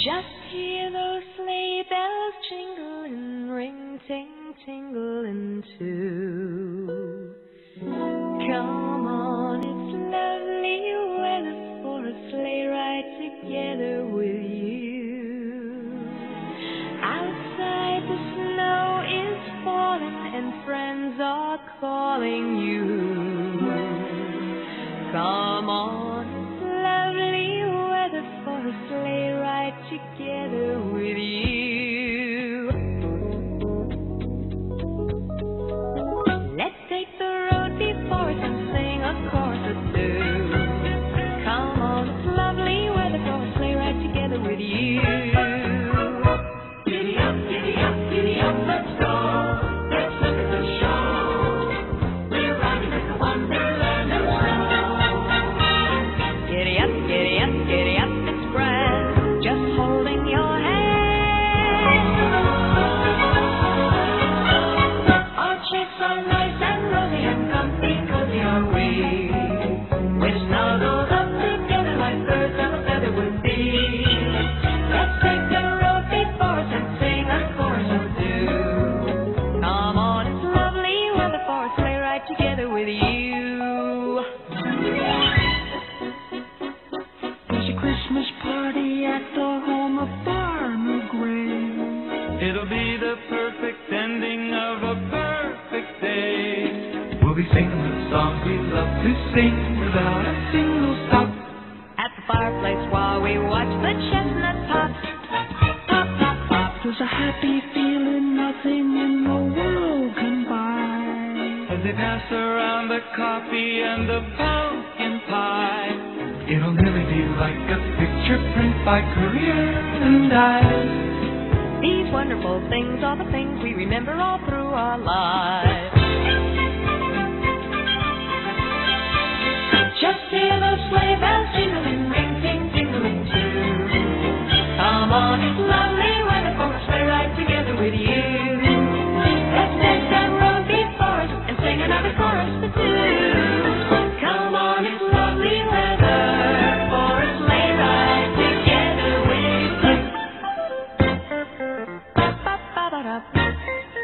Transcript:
Just hear those sleigh bells jingle and ring, ting, tingling too. Come on, it's lovely weather for a sleigh ride together with you. Outside the snow is falling and friends are calling you. Come on, it's lovely weather for a sleigh ride together with you. Let's take the road before us and sing a chorus or two. Come on, it's lovely weather for a sleigh ride together with you. Giddy up, giddy up, giddy up, let's go. Let's look at the show. We're riding in the wonderland of snow. Giddy up, giddy up, giddy up, it's grand. Just holding your hand. Our cheeks are nice and rosy and comfy, cozy are we. We're snuggled up together like birds of a feather would be. Let's take the road before us and sing a chorus or two. Come on, it's lovely weather for a sleigh ride together with you. There's a Christmas party at the home of Farmer Gray. It'll be the perfect ending of a perfect day. We'll be singing the songs we love to sing without a single stop. At the fireplace while we watch the chestnut pop. Pop, pop, pop. There's a happy feeling nothing in the world can buy. As they pass around the coffee and the pumpkin pie. It'll nearly be like a picture print by Currier and Ives. These wonderful things are the things we remember all through our lives. Just hear those sleigh bells jingling, ring, ting, tingling too. Come on, it's lovely weather for a sleigh ride together with you. Let's take that road before us and sing another chorus for two. Come on, it's lovely weather for a sleigh ride together with you. Ba-ba-ba-ba-da.